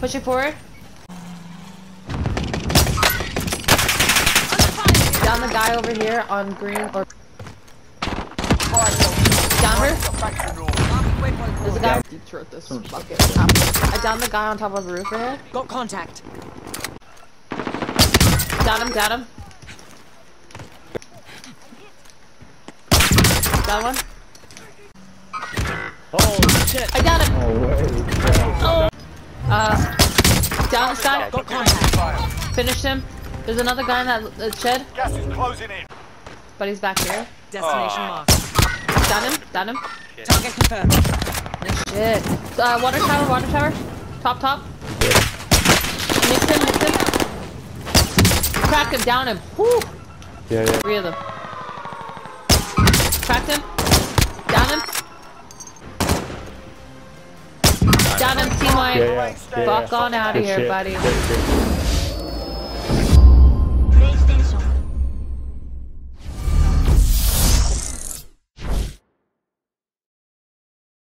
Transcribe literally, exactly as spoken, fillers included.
Pushing forward. Down the guy over here on green or down her. There's a guy. Deep throat this bucket. I downed the guy on top of the roof right here. Got contact. Down him, down him. Down one. Oh shit! I got him! Oh, wait. Oh! Uh, down this guy. Got contact. Finished him. There's another guy in that uh, shed. Gas is closing in. But he's back here. Destination Oh. marked. Down him, down him. Target confirmed. Shit. Uh, water tower, water tower. Top, top. Nicked him, nicked him. Cracked him, down him. Woo! Yeah, yeah. Three of them. Cracked him. Down him. Down him, T-Line. Yeah, yeah. yeah, Fuck yeah. on out of Good here, shit. buddy. Good shit.